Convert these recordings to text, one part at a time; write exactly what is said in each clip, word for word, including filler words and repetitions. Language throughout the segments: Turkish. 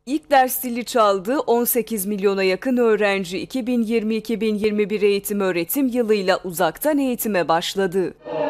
İlk ders zili çaldı, on sekiz milyona yakın öğrenci iki bin yirmi iki bin yirmi bir eğitim öğretim yılıyla uzaktan eğitime başladı.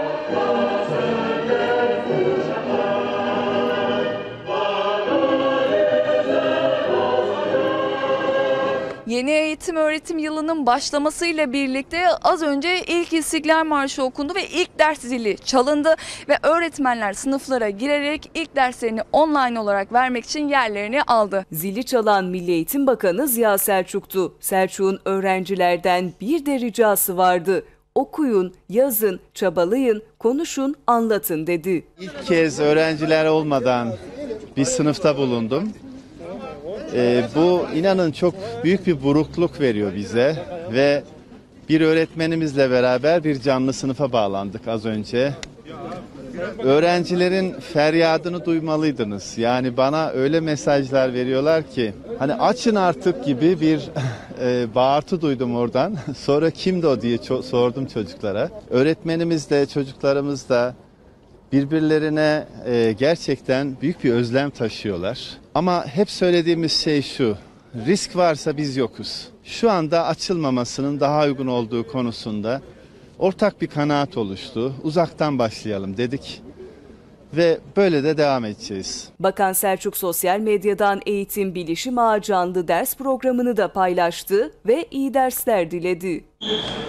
Yeni eğitim öğretim yılının başlamasıyla birlikte az önce ilk İstiklal Marşı okundu ve ilk ders zili çalındı ve öğretmenler sınıflara girerek ilk derslerini online olarak vermek için yerlerini aldı. Zili çalan Milli Eğitim Bakanı Ziya Selçuk'tu. Selçuk'un öğrencilerden bir de ricası vardı. Okuyun, yazın, çabalayın, konuşun, anlatın dedi. İlk kez öğrenciler olmadan bir sınıfta bulundum. Ee, bu inanın çok büyük bir burukluk veriyor bize ve bir öğretmenimizle beraber bir canlı sınıfa bağlandık az önce. Öğrencilerin feryadını duymalıydınız. Yani bana öyle mesajlar veriyorlar ki hani açın artık gibi bir e, bağırtı duydum oradan. Sonra kimdi o diye ço- sordum çocuklara. Öğretmenimiz de çocuklarımız da birbirlerine e, gerçekten büyük bir özlem taşıyorlar. Ama hep söylediğimiz şey şu, risk varsa biz yokuz. Şu anda açılmamasının daha uygun olduğu konusunda ortak bir kanaat oluştu. Uzaktan başlayalım dedik ve böyle de devam edeceğiz. Bakan Selçuk sosyal medyadan Eğitim Bilişim Ağı canlı ders programını da paylaştı ve iyi dersler diledi.